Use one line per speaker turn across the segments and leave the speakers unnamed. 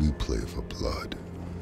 We play for blood.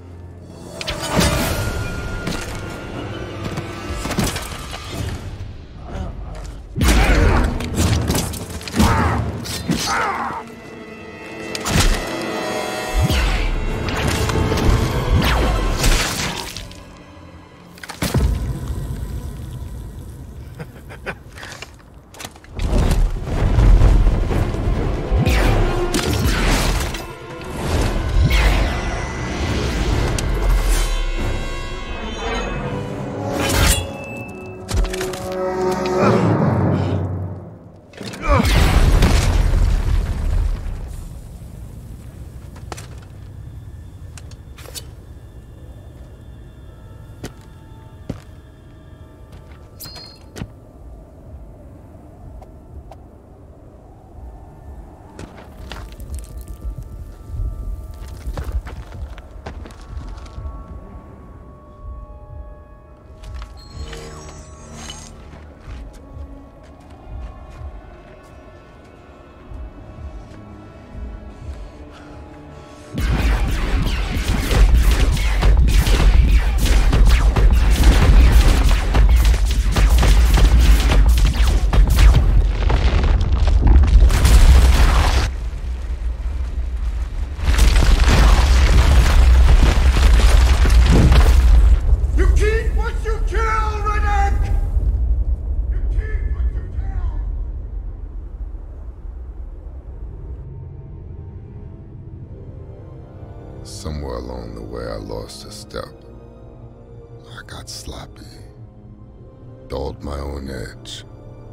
Somewhere along the way, I lost a step. I got sloppy, dulled my own edge.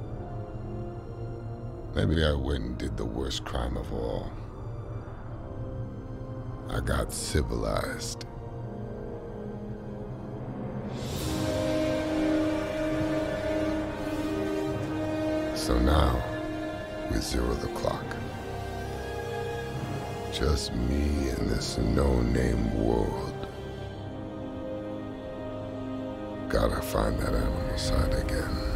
Maybe I went and did the worst crime of all. I got civilized. So now, we zero the clock. Just me in this no-name world. Gotta find that animal side again.